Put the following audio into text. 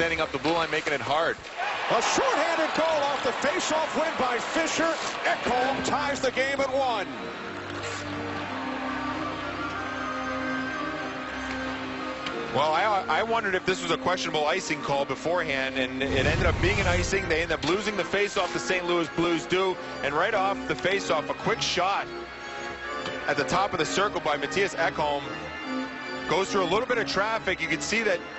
standing up the blue line, making it hard. A shorthanded goal off the face-off win by Fisher. Ekholm ties the game at 1. Well, I wondered if this was a questionable icing call beforehand, and it ended up being an icing. They end up losing the face-off, the St. Louis Blues do, and right off the face-off, a quick shot at the top of the circle by Mattias Ekholm goes through a little bit of traffic. You can see that